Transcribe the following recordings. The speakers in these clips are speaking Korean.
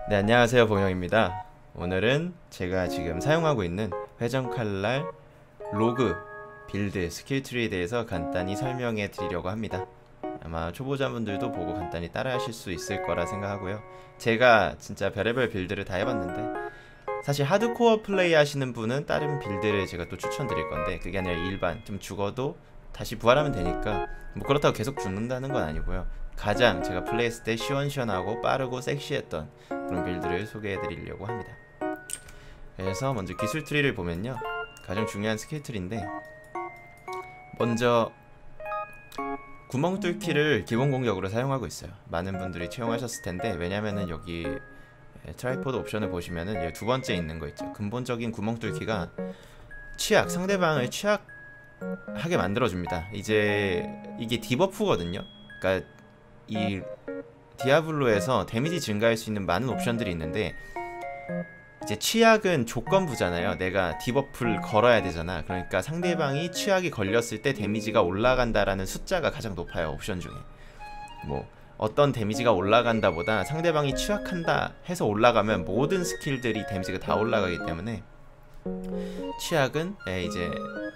네, 안녕하세요. 봉영입니다. 오늘은 제가 지금 사용하고 있는 회전 칼날 로그 빌드 스킬트리에 대해서 간단히 설명해 드리려고 합니다. 아마 초보자분들도 보고 간단히 따라 하실 수 있을 거라 생각하고요. 제가 진짜 별의별 빌드를 다 해봤는데 사실 하드코어 플레이 하시는 분은 다른 빌드를 제가 또 추천드릴 건데, 그게 아니라 일반 좀 죽어도 다시 부활하면 되니까 뭐 그렇다고 계속 죽는다는 건 아니고요. 가장 제가 플레이했을 때 시원시원하고 빠르고 섹시했던 그런 빌드를 소개해 드리려고 합니다. 그래서 먼저 기술 트리를 보면요, 가장 중요한 스킬 트리인데, 먼저 구멍 뚫기를 기본 공격으로 사용하고 있어요. 많은 분들이 채용하셨을 텐데, 왜냐면은 여기 트라이포드 옵션을 보시면은 두 번째 있는 거 있죠. 근본적인 구멍 뚫기가 상대방을 취약하게 만들어줍니다. 이제 이게 디버프거든요. 그러니까 이 디아블로에서 데미지 증가할 수 있는 많은 옵션들이 있는데, 이제 취약은 조건부잖아요. 내가 디버프를 걸어야 되잖아. 그러니까 상대방이 취약이 걸렸을 때 데미지가 올라간다라는 숫자가 가장 높아요, 옵션 중에. 뭐 어떤 데미지가 올라간다 보다 상대방이 취약한다 해서 올라가면 모든 스킬들이 데미지가 다 올라가기 때문에 취약은 이제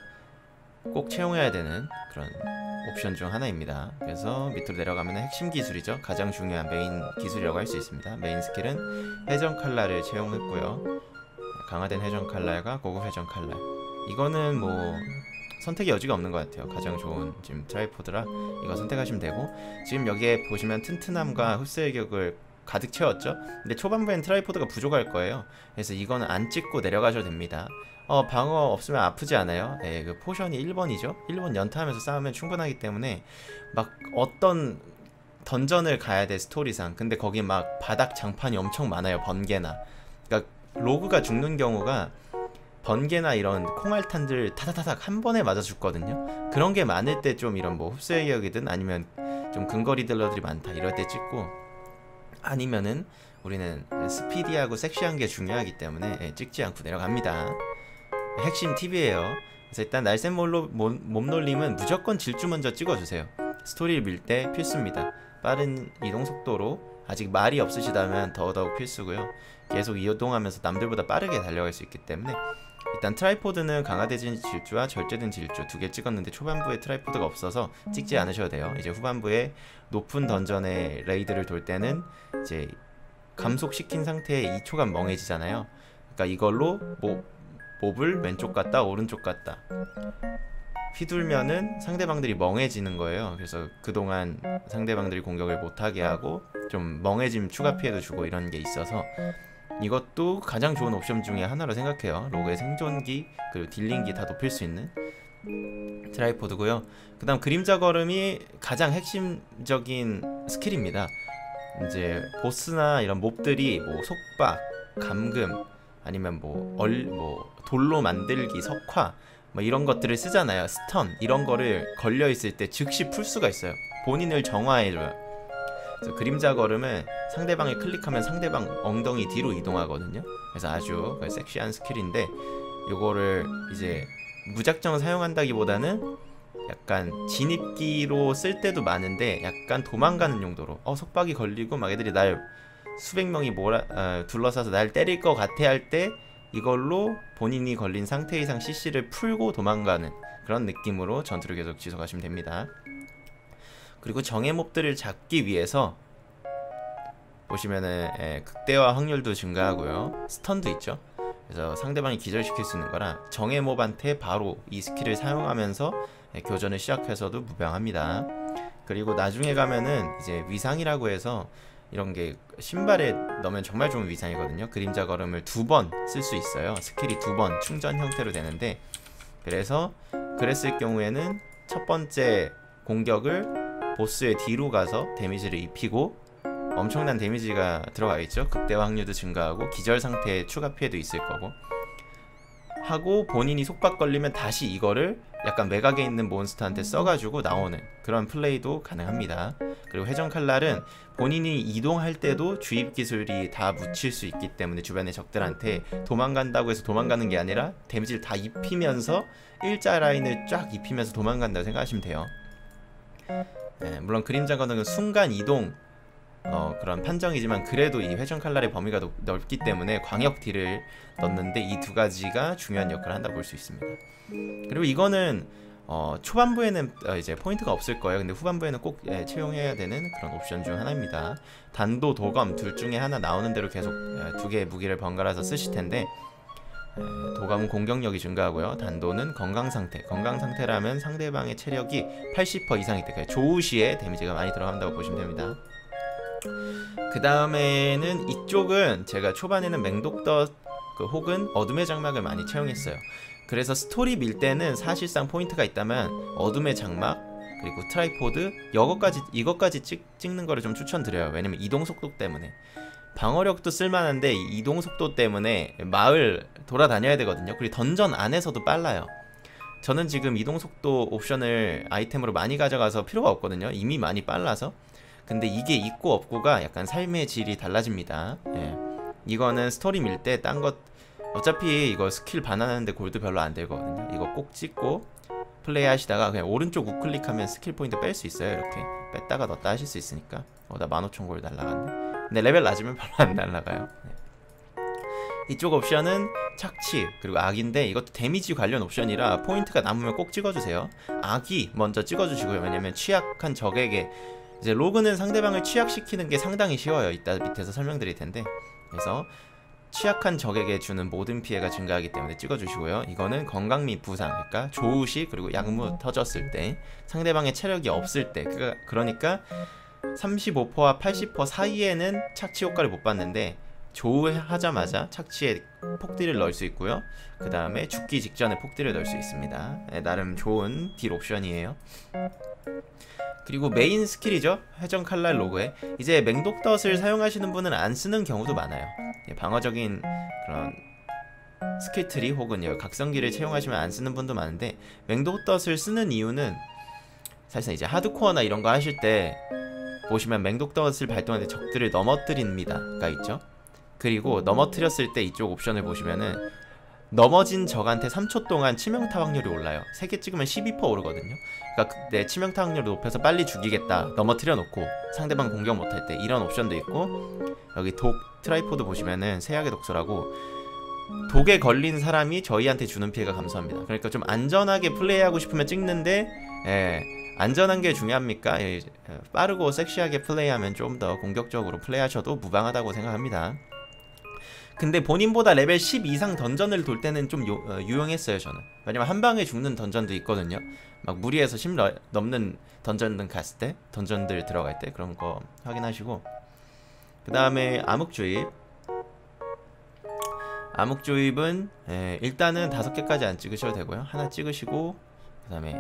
꼭 채용해야 되는 그런 옵션 중 하나입니다. 그래서 밑으로 내려가면 핵심 기술이죠. 가장 중요한 메인 기술이라고 할 수 있습니다. 메인 스킬은 회전 칼날을 채용했고요. 강화된 회전 칼날과 고급 회전 칼날, 이거는 뭐 선택의 여지가 없는 것 같아요. 가장 좋은 지금 트라이포드라 이거 선택하시면 되고, 지금 여기에 보시면 튼튼함과 흡수 일격을 가득 채웠죠. 근데 초반부엔 트라이포드가 부족할 거예요. 그래서 이거는 안 찍고 내려가셔도 됩니다. 방어 없으면 아프지 않아요. 그 포션이 1번이죠 1번 연타하면서 싸우면 충분하기 때문에 막 어떤 던전을 가야 돼, 스토리상. 근데 거기 막 바닥 장판이 엄청 많아요, 번개나. 그러니까 로그가 죽는 경우가 번개나 이런 콩알탄들 타다타닥 한 번에 맞아 죽거든요. 그런 게 많을 때 좀 이런 뭐 흡수의 기억이든 아니면 좀 근거리 딜러들이 많다 이럴 때 찍고, 아니면은 우리는 스피디하고 섹시한 게 중요하기 때문에 찍지 않고 내려갑니다. 핵심 팁이에요. 그래서 일단 날쌘 몸놀림은 무조건 질주 먼저 찍어주세요. 스토리를 밀 때 필수입니다. 빠른 이동 속도로, 아직 말이 없으시다면 더더욱 필수고요. 계속 이동하면서 남들보다 빠르게 달려갈 수 있기 때문에 일단 트라이포드는 강화된 질주와 절제된 질주 두 개 찍었는데, 초반부에 트라이포드가 없어서 찍지 않으셔도 돼요. 이제 후반부에 높은 던전의 레이드를 돌 때는 이제 감속시킨 상태에 2초간 멍해지잖아요. 그러니까 이걸로 몹을 왼쪽 갔다 오른쪽 갔다 휘둘면은 상대방들이 멍해지는 거예요. 그래서 그동안 상대방들이 공격을 못하게 하고 좀 멍해짐 추가 피해도 주고 이런 게 있어서 이것도 가장 좋은 옵션 중에 하나로 생각해요. 로그의 생존기 그리고 딜링기 다 높일 수 있는 트라이포드고요. 그 다음 그림자 걸음이 가장 핵심적인 스킬입니다. 이제 보스나 이런 몹들이 뭐 속박, 감금, 아니면 뭐 돌로 만들기, 석화 뭐 이런 것들을 쓰잖아요. 스턴 이런 거를 걸려 있을 때 즉시 풀 수가 있어요. 본인을 정화해줘요. 그래서 그림자 걸음은 상대방을 클릭하면 상대방 엉덩이 뒤로 이동하거든요. 그래서 아주 섹시한 스킬인데, 요거를 이제 무작정 사용한다기보다는 약간 진입기로 쓸 때도 많은데, 약간 도망가는 용도로 속박이 걸리고 막 애들이 날 수백 명이 둘러싸서 날 때릴 것 같아 할 때 이걸로 본인이 걸린 상태 이상 CC를 풀고 도망가는 그런 느낌으로 전투를 계속 지속하시면 됩니다. 그리고 정예 몹들을 잡기 위해서 보시면은 극대화 확률도 증가하고요. 스턴도 있죠. 그래서 상대방이 기절시킬 수 있는 거라 정예 몹한테 바로 이 스킬을 사용하면서 교전을 시작해서도 무방합니다. 그리고 나중에 가면은 이제 위상이라고 해서 이런 게 신발에 넣으면 정말 좋은 위상이거든요. 그림자 걸음을 2번 쓸 수 있어요. 스킬이 2번 충전 형태로 되는데, 그래서 그랬을 경우에는 첫 번째 공격을 보스의 뒤로 가서 데미지를 입히고 엄청난 데미지가 들어가겠죠. 극대화 확률도 증가하고 기절 상태의 추가 피해도 있을 거고 하고, 본인이 속박 걸리면 다시 이거를 약간 매각에 있는 몬스터한테 써가지고 나오는 그런 플레이도 가능합니다. 그리고 회전 칼날은 본인이 이동할 때도 주입 기술이 다 묻힐 수 있기 때문에 주변의 적들한테 도망간다고 해서 도망가는 게 아니라 데미지를 다 입히면서 일자 라인을 쫙 입히면서 도망간다고 생각하시면 돼요. 물론 그림자 거는 순간 이동 그런 판정이지만 그래도 이 회전 칼날의 범위가 넓기 때문에 광역 딜을 넣는데 이 두 가지가 중요한 역할을 한다고 볼 수 있습니다. 그리고 이거는 초반부에는 이제 포인트가 없을 거예요. 근데 후반부에는 꼭 채용해야 되는 그런 옵션 중 하나입니다. 단도, 도검 둘 중에 하나 나오는 대로 계속 두 개의 무기를 번갈아서 쓰실 텐데, 도감은 공격력이 증가하고요. 단도는 건강상태. 건강상태라면 상대방의 체력이 80% 이상일 때 조우시에 데미지가 많이 들어간다고 보시면 됩니다. 그 다음에는 이쪽은 제가 초반에는 맹독덧 혹은 어둠의 장막을 많이 채용했어요. 그래서 스토리 밀 때는 사실상 포인트가 있다면 어둠의 장막 그리고 트라이포드 이것까지 찍는 거를 좀 추천드려요. 왜냐면 이동 속도 때문에. 방어력도 쓸만한데 이동 속도 때문에 마을 돌아다녀야 되거든요. 그리고 던전 안에서도 빨라요. 저는 지금 이동 속도 옵션을 아이템으로 많이 가져가서 필요가 없거든요. 이미 많이 빨라서. 근데 이게 있고 없고가 약간 삶의 질이 달라집니다. 이거는 스토리 밀 때 딴 것 어차피 이거 스킬 반환하는데 골드 별로 안 들거든요. 이거 꼭 찍고 플레이 하시다가 그냥 오른쪽 우클릭하면 스킬 포인트 뺄 수 있어요. 이렇게 뺐다가 넣었다 하실 수 있으니까. 나 15,000 골드 날라갔네. 근데 레벨 낮으면 별로 안 날라가요. 이쪽 옵션은 착취 그리고 악인데 이것도 데미지 관련 옵션이라 포인트가 남으면 꼭 찍어주세요. 악이 먼저 찍어주시고요. 왜냐면 취약한 적에게 이제 로그는 상대방을 취약시키는 게 상당히 쉬워요. 이따 밑에서 설명드릴 텐데. 그래서 취약한 적에게 주는 모든 피해가 증가하기 때문에 찍어주시고요. 이거는 건강 및 부상, 그러니까 조우시 그리고 약무 터졌을 때, 상대방의 체력이 없을 때, 그러니까 35%와 80% 사이에는 착취 효과를 못 받는데 조우하자마자 착취에 폭딜을 넣을 수 있고요. 그 다음에 죽기 직전에 폭딜을 넣을 수 있습니다. 나름 좋은 딜 옵션이에요. 그리고 메인 스킬이죠. 회전 칼날 로그에 이제 맹독덧을 사용하시는 분은 안 쓰는 경우도 많아요. 방어적인 그런 스킬 트리 혹은 각성기를 채용하시면 안 쓰는 분도 많은데, 맹독덧을 쓰는 이유는 사실상 이제 하드코어나 이런 거 하실 때 보시면 맹독덧을 발동할 때 적들을 넘어뜨립니다가 있죠. 그리고 넘어뜨렸을 때 이쪽 옵션을 보시면은 넘어진 적한테 3초 동안 치명타 확률이 올라요. 3개 찍으면 12% 오르거든요. 그러니까 내 치명타 확률을 높여서 빨리 죽이겠다, 넘어뜨려 놓고 상대방 공격 못할 때, 이런 옵션도 있고, 여기 독 트라이포드 보시면은 세약의 독소라고 독에 걸린 사람이 저희한테 주는 피해가 감소합니다. 그러니까 좀 안전하게 플레이하고 싶으면 찍는데, 안전한 게 중요합니까? 빠르고 섹시하게 플레이하면 좀 더 공격적으로 플레이하셔도 무방하다고 생각합니다. 근데 본인보다 레벨 10 이상 던전을 돌 때는 좀 유용했어요, 저는. 왜냐면 한 방에 죽는 던전도 있거든요. 막 무리해서 10 넘는 던전 갔을 때, 던전들 들어갈 때 그런 거 확인하시고, 그 다음에 암흑주입. 암흑주입은 일단은 5개까지 안 찍으셔도 되고요. 하나 찍으시고, 그 다음에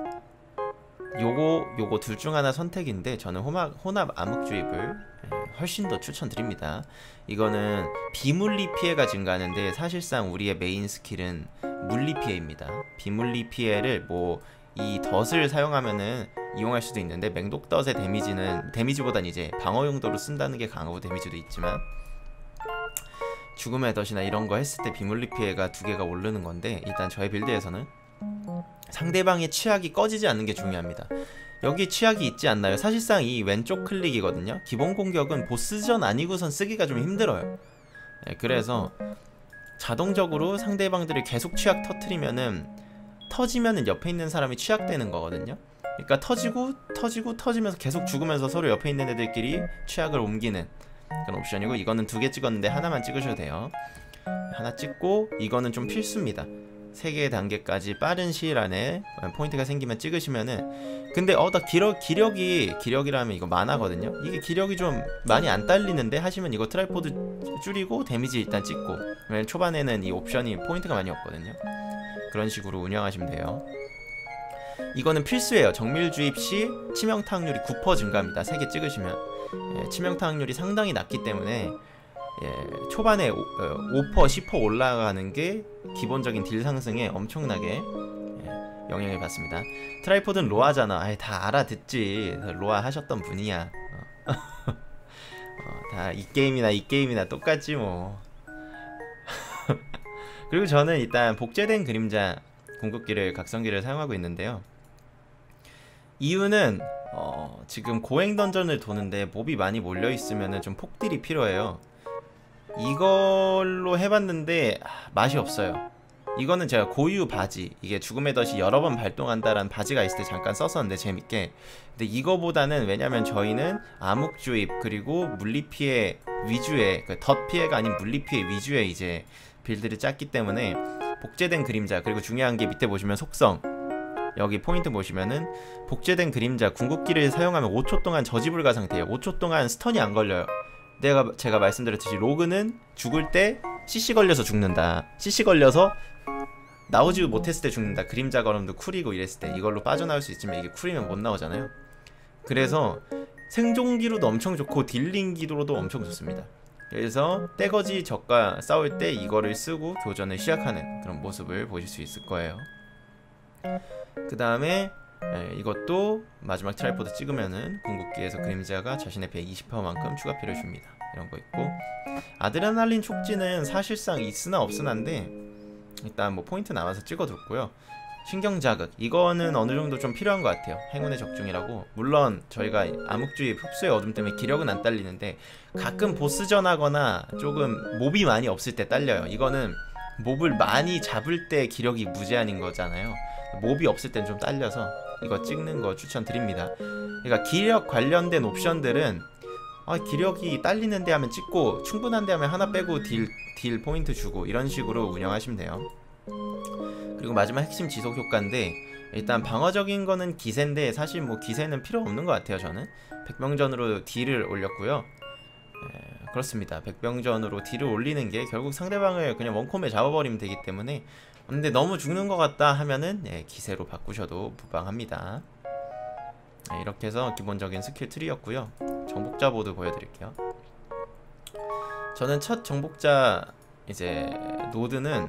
요거 둘 중 하나 선택인데 저는 혼합 암흑주입을 훨씬 더 추천드립니다. 이거는 비물리 피해가 증가하는데 사실상 우리의 메인 스킬은 물리 피해입니다. 비물리 피해를 이 덫을 사용하면은 이용할 수도 있는데, 맹독덫의 데미지보단 이제 방어 용도로 쓴다는 게 강하고 데미지도 있지만, 죽음의 덫이나 이런 거 했을 때 비물리 피해가 2개가 오르는 건데, 일단 저의 빌드에서는 상대방의 취약이 꺼지지 않는 게 중요합니다. 여기 취약이 있지 않나요? 사실상 이 왼쪽 클릭이거든요. 기본 공격은 보스전 아니고선 쓰기가 좀 힘들어요. 그래서 자동적으로 상대방들을 계속 취약 터트리면은, 터지면은 옆에 있는 사람이 취약되는 거거든요. 그러니까 터지면서 계속 죽으면서 서로 옆에 있는 애들끼리 취약을 옮기는 그런 옵션이고, 이거는 2개 찍었는데 하나만 찍으셔도 돼요. 하나 찍고, 이거는 좀 필수입니다. 3개의 단계까지 빠른 시일 안에 포인트가 생기면 찍으시면은, 근데 나 기력이라면 이거 만화거든요. 이게 기력이 좀 많이 안 딸리는데 하시면 이거 트라이포드 줄이고 데미지 일단 찍고, 왜냐면 초반에는 이 옵션이 포인트가 많이 없거든요. 그런 식으로 운영하시면 돼요. 이거는 필수예요. 정밀 주입 시 치명타 확률이 9% 증가합니다. 3개 찍으시면. 치명타 확률이 상당히 낮기 때문에 초반에 5%, 10% 올라가는 게 기본적인 딜 상승에 엄청나게 영향을 받습니다. 트라이포드는 로아잖아. 다 알아듣지. 로아 하셨던 분이야. 다 이 게임이나 똑같지 뭐. 그리고 저는 일단 복제된 그림자 궁극기를, 각성기를 사용하고 있는데요. 이유는 지금 고행 던전을 도는데 몹이 많이 몰려있으면 좀 폭딜이 필요해요. 이걸로 해봤는데 맛이 없어요. 이거는 제가 고유 바지, 이게 죽음의 덫이 여러 번 발동한다라는 바지가 있을 때 잠깐 썼었는데 재밌게. 근데 이거보다는, 왜냐면 저희는 암흑주입 그리고 물리피해 위주의, 그 덫 피해가 아닌 물리피해 위주의 이제 빌드를 짰기 때문에 복제된 그림자, 그리고 중요한 게 밑에 보시면 속성, 여기 포인트 보시면은 복제된 그림자 궁극기를 사용하면 5초 동안 저지불가 상태예요. 5초 동안 스턴이 안 걸려요. 제가 말씀드렸듯이 로그는 죽을 때 CC 걸려서 죽는다, CC 걸려서 나오지 못했을 때 죽는다, 그림자 걸음도 쿨이고 이랬을 때 이걸로 빠져나올 수 있지만 이게 쿨이면 못 나오잖아요. 그래서 생존기로도 엄청 좋고 딜링기로도 엄청 좋습니다. 그래서 떼거지 적과 싸울 때 이거를 쓰고 교전을 시작하는 그런 모습을 보실 수 있을 거예요. 그 다음에 이것도 마지막 트라이포드 찍으면은 궁극기에서 그림자가 자신의 배 20%만큼 추가 피를 줍니다. 이런 거 있고, 아드레날린 촉진은 사실상 있으나 없으나인데 일단 뭐 포인트 남아서 찍어뒀고요. 신경자극, 이거는 어느 정도 좀 필요한 것 같아요. 행운의 적중이라고. 물론 저희가 암흑주의 흡수의 어둠 때문에 기력은 안 딸리는데 가끔 보스전 하거나 조금 몹이 많이 없을 때 딸려요. 이거는 몹을 많이 잡을 때 기력이 무제한인 거잖아요. 몹이 없을 땐 좀 딸려서 이거 찍는 거 추천드립니다. 그러니까 기력 관련된 옵션들은 기력이 딸리는데 하면 찍고, 충분한데 하면 하나 빼고 딜 포인트 주고, 이런 식으로 운영하시면 돼요. 그리고 마지막 핵심 지속 효과인데, 일단 방어적인 거는 기세인데 사실 뭐 기세는 필요 없는 것 같아요. 저는 백병전으로 딜을 올렸고요. 그렇습니다. 백병전으로 딜을 올리는 게 결국 상대방을 그냥 원콤에 잡아버리면 되기 때문에, 근데 너무 죽는 것 같다 하면은 기세로 바꾸셔도 무방합니다. 이렇게 해서 기본적인 스킬 트리였고요. 정복자 보드 보여드릴게요. 저는 첫 정복자 이제 노드는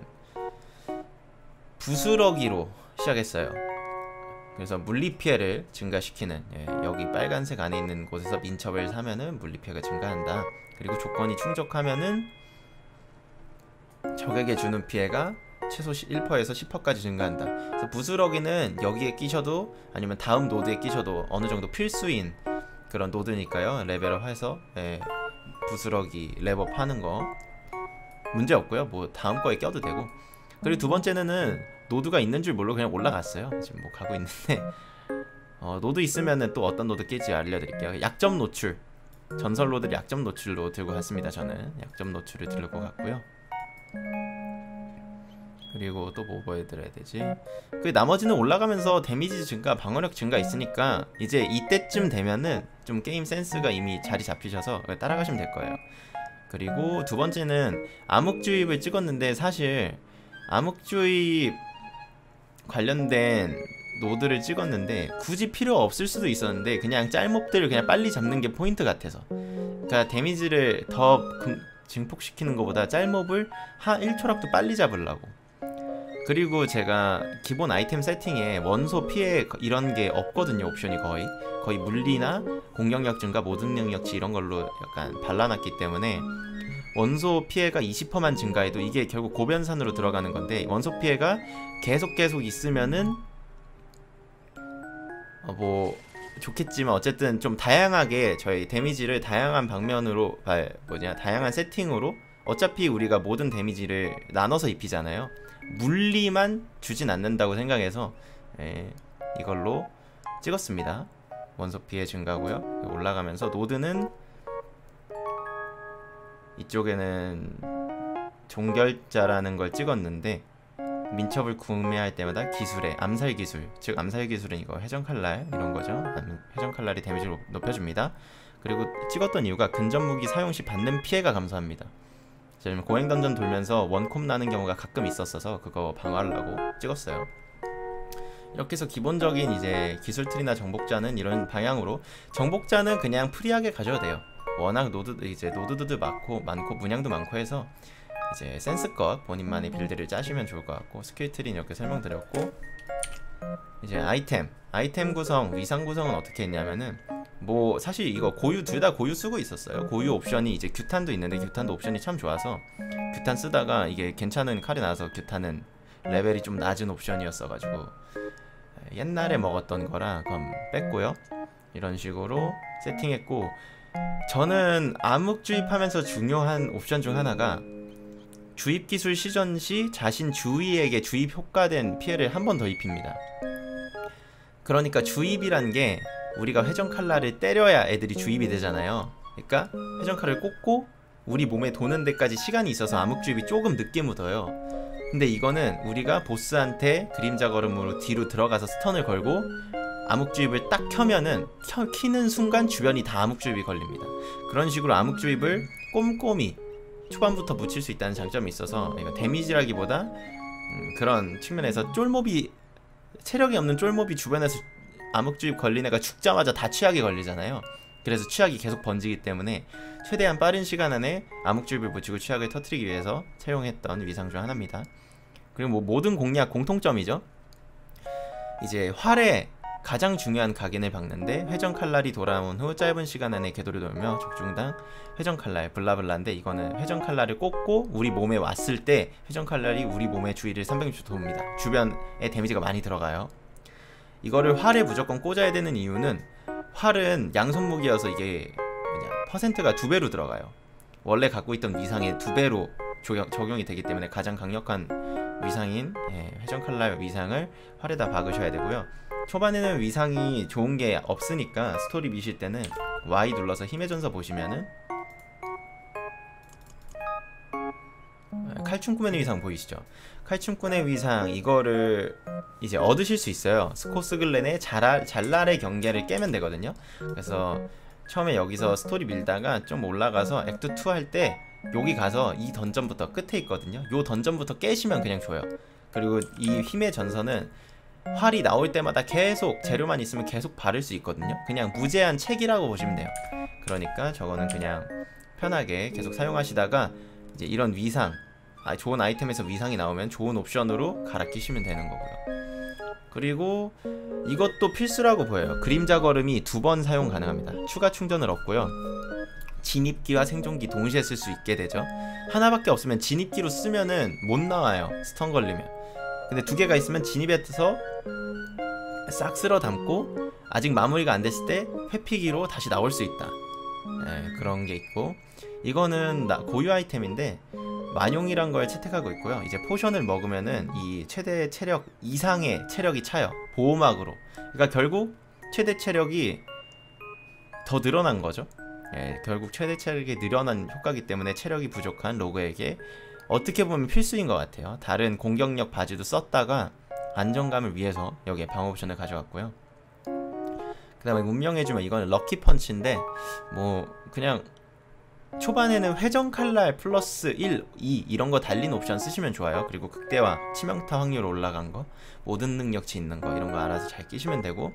부스러기로 시작했어요. 그래서 물리피해를 증가시키는, 여기 빨간색 안에 있는 곳에서 민첩을 사면은 물리피해가 증가한다. 그리고 조건이 충족하면은 적에게 주는 피해가 최소 1%에서 10%까지 증가한다. 그래서 부스러기는 여기에 끼셔도 아니면 다음 노드에 끼셔도 어느 정도 필수인 그런 노드니까요. 레벨업 해서 부스러기 랩업 하는 거 문제 없고요. 뭐 다음 거에 껴도 되고. 그리고 두 번째는 노드가 있는 줄 모르고 그냥 올라갔어요. 지금 뭐 가고 있는데 노드 있으면은 또 어떤 노드 낄지 알려드릴게요. 약점 노출, 전설 노드를 약점 노출로 들고 갔습니다. 저는 약점 노출을 들고 갔고요. 그리고 또 뭐 보여드려야 되지? 그 나머지는 올라가면서 데미지 증가, 방어력 증가 있으니까 이제 이때쯤 되면은 좀 게임 센스가 이미 자리 잡히셔서 따라가시면 될 거예요. 그리고 두 번째는 암흑주입을 찍었는데, 사실 암흑주입 관련된 노드를 찍었는데 굳이 필요 없을 수도 있었는데 그냥 짤몹들을 그냥 빨리 잡는 게 포인트 같아서, 그러니까 데미지를 더 증폭시키는 것보다 짤몹을 한 1초라도 빨리 잡으려고. 그리고 제가 기본 아이템 세팅에 원소 피해 이런 게 없거든요. 옵션이 거의 물리나 공격력 증가, 모든 능력치 이런 걸로 약간 발라놨기 때문에 원소 피해가 20%만 증가해도 이게 결국 고변산으로 들어가는 건데, 원소 피해가 계속 있으면은 뭐 좋겠지만 어쨌든 좀 다양하게 저희 데미지를 다양한 방면으로 다양한 세팅으로, 어차피 우리가 모든 데미지를 나눠서 입히잖아요. 물리만 주진 않는다고 생각해서 이걸로 찍었습니다. 원소 피해 증가고요. 올라가면서 노드는 이쪽에는 종결자라는 걸 찍었는데, 민첩을 구매할 때마다 기술에 암살 기술, 즉 암살 기술은 이거 회전칼날 이런 거죠. 회전칼날이 데미지를 높여줍니다. 그리고 찍었던 이유가 근접무기 사용 시 받는 피해가 감소합니다. 지금 고행 던전 돌면서 원콤 나는 경우가 가끔 있었어서 그거 방어하려고 찍었어요. 이렇게 해서 기본적인 이제 기술 트리나 정복자는 이런 방향으로, 정복자는 그냥 프리하게 가셔도 돼요. 워낙 노드도 많고 문양도 많고 해서 이제 센스껏 본인만의 빌드를 짜시면 좋을 것 같고, 스킬 트리는 이렇게 설명드렸고, 이제 아이템 구성, 위상 구성은 어떻게 했냐면은, 뭐 사실 이거 둘 다 고유 쓰고 있었어요. 고유 옵션이 이제 규탄도 있는데, 규탄도 옵션이 참 좋아서 규탄 쓰다가 이게 괜찮은 칼이 나와서, 규탄은 레벨이 좀 낮은 옵션이었어가지고 옛날에 먹었던 거라 그럼 뺐고요. 이런 식으로 세팅했고, 저는 암흑 주입하면서 중요한 옵션 중 하나가 주입 기술 시전 시 자신 주위에게 주입 효과된 피해를 한 번 더 입힙니다. 그러니까 주입이란 게 우리가 회전 칼날을 때려야 애들이 주입이 되잖아요. 그러니까 회전 칼을 꽂고 우리 몸에 도는 데까지 시간이 있어서 암흑 주입이 조금 늦게 묻어요. 근데 이거는 우리가 보스한테 그림자 걸음으로 뒤로 들어가서 스턴을 걸고 암흑 주입을 딱 켜면은 키는 순간 주변이 다 암흑 주입이 걸립니다. 그런 식으로 암흑 주입을 꼼꼼히 초반부터 묻힐 수 있다는 장점이 있어서, 이거 데미지라기보다 그런 측면에서 쫄몹이, 체력이 없는 쫄몹이 주변에서 암흑 주입 걸린 애가 죽자마자 다 취약이 걸리잖아요. 그래서 취약이 계속 번지기 때문에 최대한 빠른 시간 안에 암흑 주입을 묻히고 취약을 터뜨리기 위해서 채용했던 위상 중 하나입니다. 그리고 뭐 모든 공략 공통점이죠. 이제 활에 가장 중요한 각인을 박는데 회전 칼날이 돌아온 후 짧은 시간 안에 궤도를 돌며 적중당 회전 칼날 블라블라인데, 이거는 회전 칼날을 꽂고 우리 몸에 왔을 때 회전 칼날이 우리 몸의 주위를 360도 돕니다. 주변에 데미지가 많이 들어가요. 이거를 활에 무조건 꽂아야 되는 이유는, 활은 양손 무기여서 이게 퍼센트가 2배로 들어가요. 원래 갖고 있던 위상의 2배로 적용이 되기 때문에 가장 강력한 위상인 회전 칼날 위상을 활에다 박으셔야 되고요. 초반에는 위상이 좋은 게 없으니까 스토리 미실 때는 Y 눌러서 힘의 전서 보시면은 칼춤꾼의 위상 보이시죠? 칼춤꾼의 위상, 이거를 이제 얻으실 수 있어요. 스코스글렌의 잘날의 경계를 깨면 되거든요. 그래서 처음에 여기서 스토리 밀다가 좀 올라가서 액트 2 할 때 여기 가서 이 던전부터 끝에 있거든요. 요 던전부터 깨시면 그냥 줘요. 그리고 이 힘의 전선은 활이 나올 때마다 계속 재료만 있으면 계속 바를 수 있거든요. 그냥 무제한 책이라고 보시면 돼요. 그러니까 저거는 그냥 편하게 계속 사용하시다가 이제 이런 위상, 좋은 아이템에서 위상이 나오면 좋은 옵션으로 갈아 끼시면 되는 거고요. 그리고 이것도 필수라고 보여요. 그림자 걸음이 2번 사용 가능합니다. 추가 충전을 얻고요. 진입기와 생존기 동시에 쓸 수 있게 되죠. 하나밖에 없으면 진입기로 쓰면은 못 나와요, 스턴 걸리면. 근데 2개가 있으면 진입에서 싹 쓸어 담고 아직 마무리가 안 됐을 때 회피기로 다시 나올 수 있다. 그런 게 있고, 이거는 고유 아이템인데 만용이란 걸 채택하고 있고요. 이제 포션을 먹으면은 이 최대 체력 이상의 체력이 차요, 보호막으로. 그러니까 결국 최대 체력이 더 늘어난 거죠. 결국 최대 체력이 늘어난 효과이기 때문에 체력이 부족한 로그에게 어떻게 보면 필수인 것 같아요. 다른 공격력 바지도 썼다가 안정감을 위해서 여기에 방어 옵션을 가져갔고요. 그 다음에 운명의 주먹, 이거는 럭키 펀치인데 뭐 그냥 초반에는 회전 칼날 플러스 1, 2 이런 거 달린 옵션 쓰시면 좋아요. 그리고 극대화, 치명타 확률 올라간 거, 모든 능력치 있는 거, 이런 거 알아서 잘 끼시면 되고,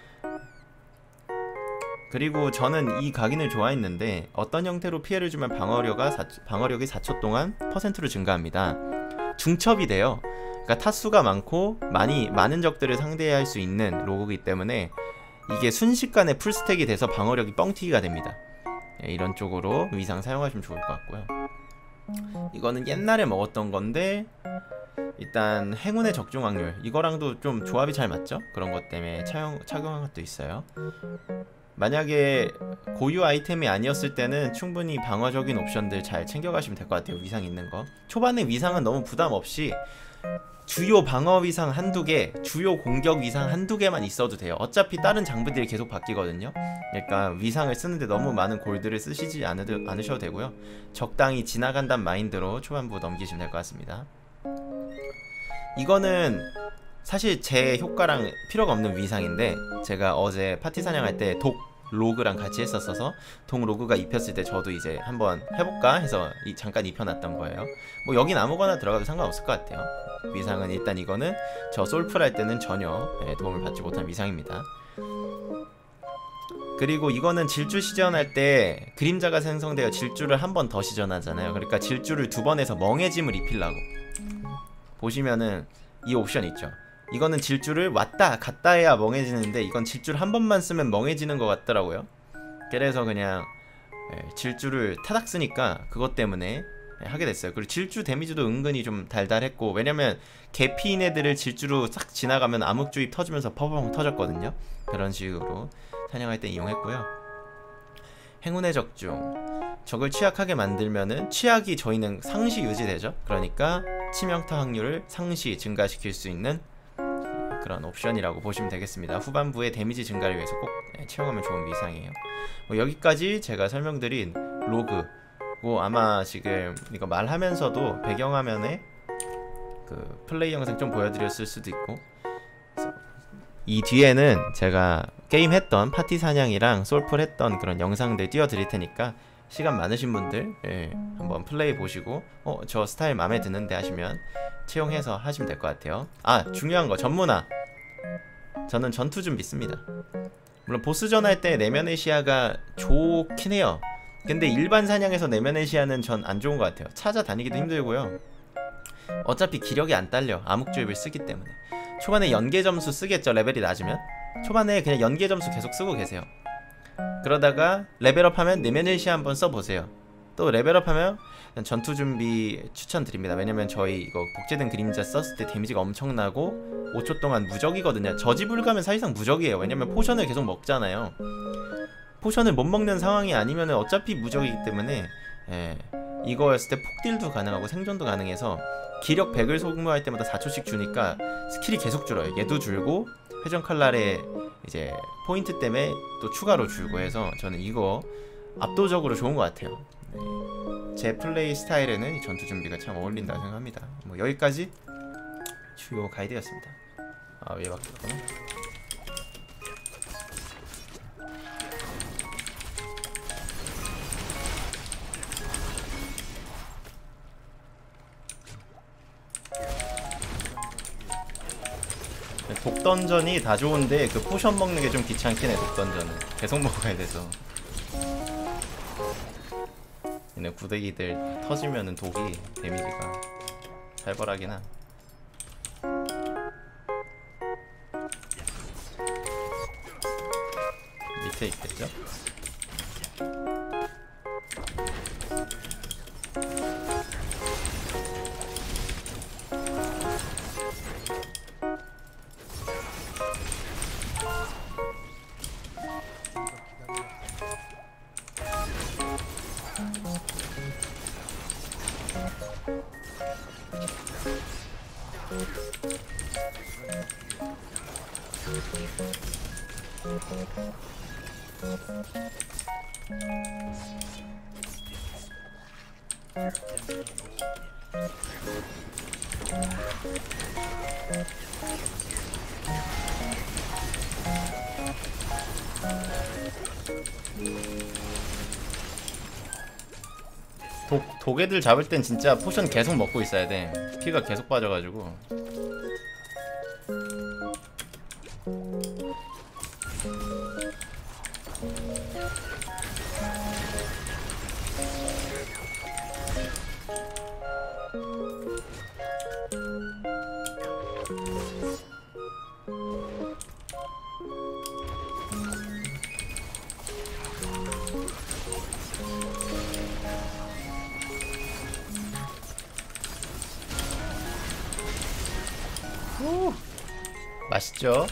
그리고 저는 이 각인을 좋아했는데 어떤 형태로 피해를 주면 방어력이 4초 동안 %로 증가합니다. 중첩이 돼요. 그러니까 타수가 많고 많은 적들을 상대해야 할 수 있는 로그이기 때문에 이게 순식간에 풀스택이 돼서 방어력이 뻥튀기가 됩니다. 이런 쪽으로 위상 사용하시면 좋을 것 같고요. 이거는 옛날에 먹었던 건데 일단 행운의 적중 확률, 이거랑도 좀 조합이 잘 맞죠? 그런 것 때문에 착용한 것도 있어요. 만약에 고유 아이템이 아니었을 때는 충분히 방어적인 옵션들 잘 챙겨가시면 될 것 같아요. 위상 있는 거. 초반에 위상은 너무 부담 없이 주요 방어 위상 한두 개, 주요 공격 위상 한두 개만 있어도 돼요. 어차피 다른 장비들이 계속 바뀌거든요. 그러니까 위상을 쓰는데 너무 많은 골드를 쓰시지 않으셔도 되고요. 적당히 지나간다는 마인드로 초반부 넘기시면 될 것 같습니다. 이거는 사실 제 효과랑 필요가 없는 위상인데, 제가 어제 파티 사냥할 때 독 로그랑 같이 했었어서 독 로그가 입혔을 때 저도 이제 한번 해볼까 해서 잠깐 입혀놨던 거예요. 뭐 여긴 아무거나 들어가도 상관없을 것 같아요. 위상은 일단 이거는 저 솔플 할 때는 전혀 도움을 받지 못한 위상입니다. 그리고 이거는 질주 시전할 때 그림자가 생성되어 질주를 한 번 더 시전하잖아요. 그러니까 질주를 2번 해서 멍해짐을 입히려고 보시면은 이 옵션 있죠. 이거는 질주를 왔다 갔다 해야 멍해지는데 이건 질주를 한 번만 쓰면 멍해지는 것 같더라고요. 그래서 그냥 질주를 타닥 쓰니까 그것 때문에 하게 됐어요. 그리고 질주 데미지도 은근히 좀 달달했고, 왜냐면 개피인 애들을 질주로 싹 지나가면 암흑주입 터지면서 퍼벙 터졌거든요. 그런 식으로 사냥할 때 이용했고요. 행운의 적중, 적을 취약하게 만들면은 취약이 저희는 상시 유지되죠. 그러니까 치명타 확률을 상시 증가시킬 수 있는 그런 옵션이라고 보시면 되겠습니다. 후반부에 데미지 증가를 위해서 꼭 채용하면 좋은 미상이에요. 뭐 여기까지 제가 설명드린 로그, 뭐 아마 지금 이거 말하면서도 배경화면에 그 플레이 영상 좀 보여드렸을 수도 있고, 이 뒤에는 제가 게임 했던 파티 사냥이랑 솔플 했던 그런 영상들 띄워드릴 테니까 시간 많으신 분들 한번 플레이 보시고 저 스타일 마음에 드는데 하시면 채용해서 하시면 될 것 같아요. 아, 중요한 거, 전문화. 저는 전투 좀 믿습니다. 물론 보스전 할 때 내면의 시야가 좋긴 해요. 근데 일반 사냥에서 내면의 시야는 전 안 좋은 것 같아요. 찾아다니기도 힘들고요. 어차피 기력이 안 딸려, 암흑주입을 쓰기 때문에. 초반에 연계 점수 쓰겠죠, 레벨이 낮으면. 초반에 그냥 연계 점수 계속 쓰고 계세요. 그러다가 레벨업하면 내면의 시야 한번 써보세요. 또 레벨업하면 전투 준비 추천드립니다. 왜냐면 저희 이거 복제된 그림자 썼을 때 데미지가 엄청나고 5초 동안 무적이거든요. 저지불가면 사실상 무적이에요. 왜냐면 포션을 계속 먹잖아요. 포션을 못 먹는 상황이 아니면 어차피 무적이기 때문에 이거였을 때 폭딜도 가능하고 생존도 가능해서 기력 100을 소모할 때마다 4초씩 주니까 스킬이 계속 줄어요. 얘도 줄고 회전 칼날의 이제 포인트 때문에 또 추가로 줄고 해서 저는 이거 압도적으로 좋은 것 같아요. 제 플레이 스타일에는 전투 준비가 참 어울린다고 생각합니다. 뭐 여기까지 주요 가이드였습니다. 아, 왜 바뀌었구나. 독던전이 다 좋은데 그 포션 먹는 게 좀 귀찮긴 해. 독던전은 계속 먹어야 돼서. 얘네 구데기들 터지면은 독이 데미지가 살벌하긴 함. 밑에 있겠죠? 독애들 잡을 땐 진짜 포션 계속 먹고 있어야 돼. 피가 계속 빠져가지고. 오, 맛있죠?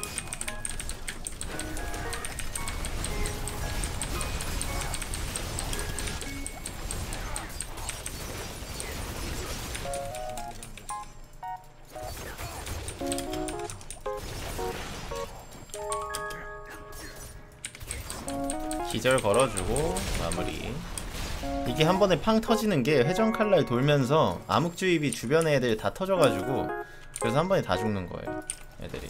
기절 걸어주고 마무리. 이게 한 번에 팡 터지는 게 회전 칼날 돌면서 암흑주입이 주변의 애들 다 터져가지고 그래서 한 번에 다 죽는 거예요, 애들이.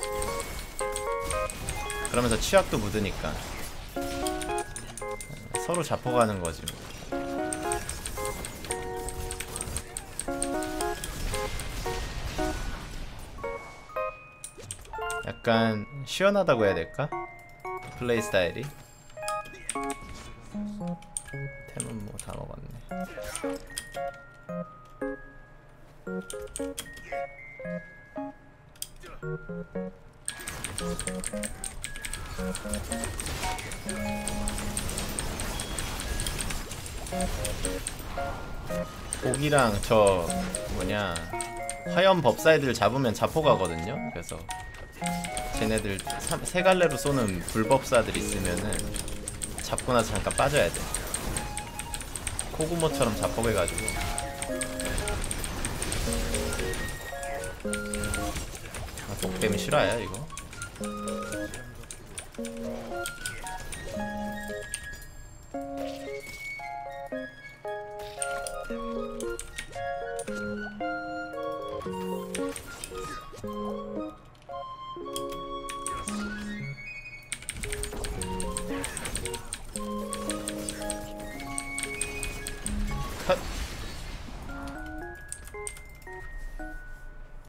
그러면서 취약도 묻으니까 서로 잡혀가는 거지. 약간 시원하다고 해야 될까? 플레이 스타일이. 템은 뭐 다 먹었네. 독이랑 저 뭐냐 화염 법사애들 잡으면 자포 가거든요. 그래서 쟤네들 세 갈래로 쏘는 불법사들 있으면은 잡고 나서 잠깐 빠져야 돼. 코구모처럼 자뻑해가지고. 아, 독뱀이 실화야 이거. 컷.